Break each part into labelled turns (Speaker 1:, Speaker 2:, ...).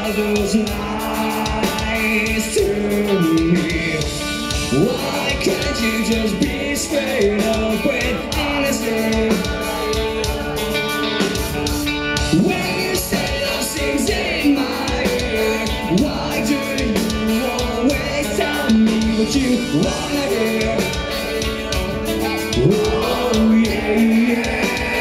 Speaker 1: those lies to me? Why can't you just be straight up with honesty? When you say those things in my ear, why do you always tell me what you wanna hear? Oh yeah, yeah.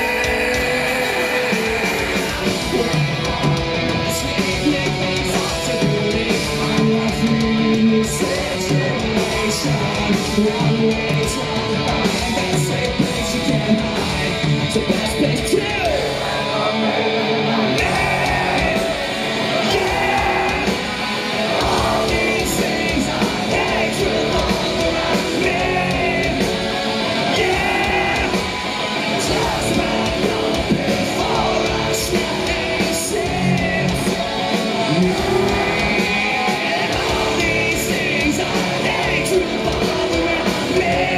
Speaker 1: One way to find that safe place you can't hide. It's the best place to all these things I hate revolve around me. Yeah, just back up before I snap and sink. All these things I hate revolve around me.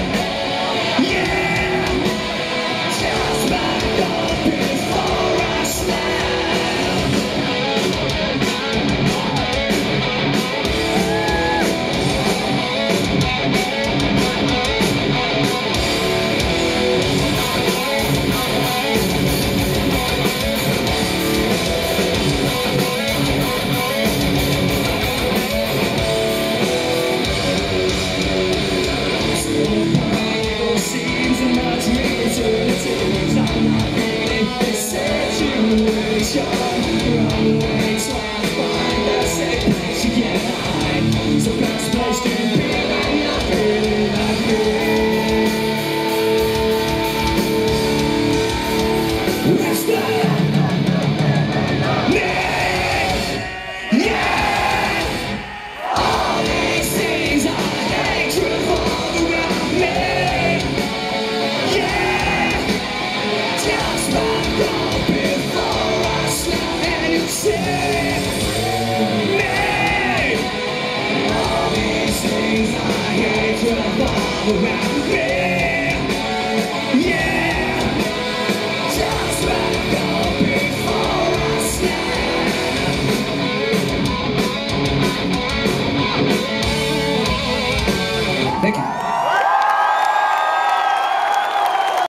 Speaker 1: Seems a much eternity. I'm not in this situation. Wrong way to find that safe place you can't hide. It's the best place to be when you're feeling like me. Whisper me, yeah. All these things I hate revolve around me. Just back up before I snap and you say